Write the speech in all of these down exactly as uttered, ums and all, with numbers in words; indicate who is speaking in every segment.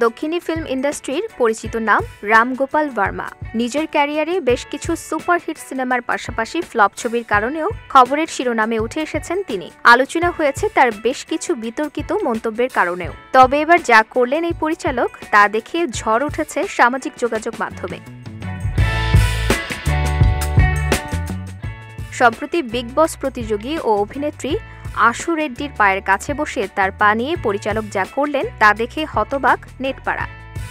Speaker 1: দক্ষিণী ফিল্ম ইন্ডাস্ট্রির পরিচিত নাম রাম গোপাল ভার্মা। নিজের ক্যারিয়ারে বেশ কিছু সুপারহিট সিনেমার পাশাপাশি ফ্লপ ছবির কারণেও খবরের শিরোনামে উঠে এসেছেন তিনি। আলোচনা হয়েছে তার বেশ কিছু বিতর্কিত মন্তব্যের কারণেও। তবে এবার যা করলেন এই পরিচালক তা দেখে ঝড় উঠেছে সামাজিক যোগাযোগ মাধ্যমে। সম্প্রতি বিগ বস প্রতিযোগী ও অভিনেত্রী আশু রেড্ডির পায়ের কাছে বসে তার পা নিয়ে পরিচালক যা করলেন তা দেখে হতবাক নেটপাড়া।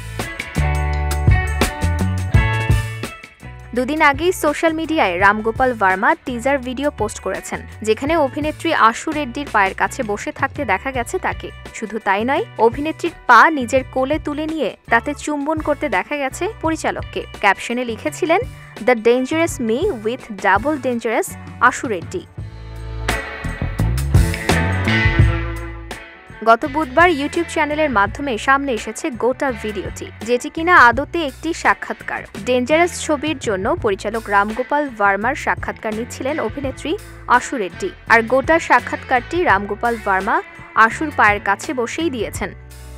Speaker 1: দুদিন আগেই সোশ্যাল মিডিয়ায় Ram Gopal Varma teaser video post করেছেন, যেখানে অভিনেত্রী আশু রেড্ডির পায়ের কাছে বসে থাকতে দেখা গেছে তাকে। শুধু তাই নয়, অভিনেত্রীর পা নিজের কোলে তুলে নিয়ে তাতে চুম্বন করতে দেখা গেছে পরিচালককে। ক্যাপশনে লিখেছিলেন, the dangerous me with double dangerous Ashu Reddy. গত বুধবার ইউটিউব চ্যানেলের মাধ্যমে সামনে এসেছে গোটা ভিডিওটি, যেটি কিনা আদতে একটি সাক্ষাৎকার। ডেঞ্জারাস ছবির জন্য পরিচালক রাম গোপাল ভার্মার সাক্ষাৎকার নিচ্ছিলেন অভিনেত্রী আশু রেড্ডি। আর গোটা সাক্ষাৎকারটি রাম গোপাল ভার্মা আশুর পায়ের কাছে বসেই দিয়েছেন।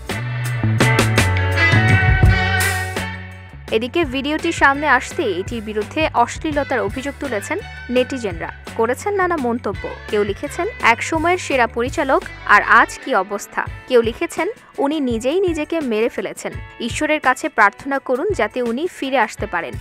Speaker 1: এদিকে ভিডিওটি সামনে আসতে এটির বিরুদ্ধে অশ্লীলতার অভিযোগ তুলেছেন নেটিজেনরা, করেছেন নানা মন্তব্য। কেউ লিখেছেন, এক সময়ের সেরা পরিচালক আর আজ কি অবস্থা। কেউ লিখেছেন, উনি নিজেই নিজেকে মেরে ফেলেছেন, ঈশ্বরের কাছে প্রার্থনা করুন যাতে উনি ফিরে আসতে পারেন।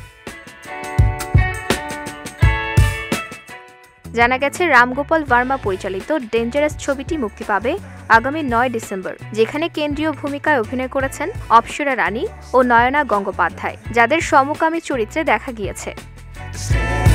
Speaker 1: জানা গেছে রাম গোপাল ভার্মা পরিচালিত ডেঞ্জারাস ছবিটি মুক্তি পাবে আগামী নয় ডিসেম্বর, যেখানে কেন্দ্রীয় ভূমিকায় অভিনয় করেছেন অপ্সরা রানী ও নয়না গঙ্গোপাধ্যায়, যাদের সমকামী চরিত্রে দেখা গিয়েছে।